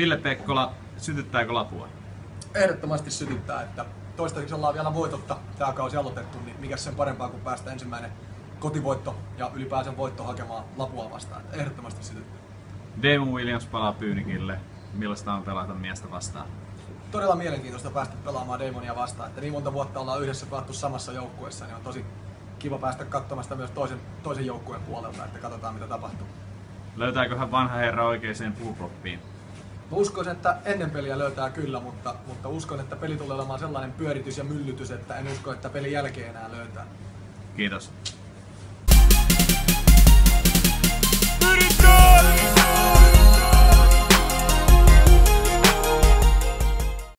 Ville Pekkola, sytyttääkö Lapua? Ehdottomasti sytyttää, että toistaiseksi ollaan vielä voitotta tämä kausi aloitettu, niin mikä sen parempaa kuin päästä ensimmäinen kotivoitto ja ylipäänsä voitto hakemaan Lapua vastaan. Että ehdottomasti sytyttää. Damon Williams palaa Pyynikille. Millaista on pelata miestä vastaan? Todella mielenkiintoista päästä pelaamaan Damonia vastaan. Että niin monta vuotta ollaan yhdessä pelattu samassa joukkueessa, niin on tosi kiva päästä katsomasta myös toisen joukkueen puolelta, että katsotaan mitä tapahtuu. Löytääköhän vanha herra oikeaan puukoppiin? Mä uskoisin, että ennen peliä löytää kyllä, mutta uskon, että peli tulee olemaan sellainen pyöritys ja myllytys, että en usko, että pelin jälkeen enää löytää. Kiitos.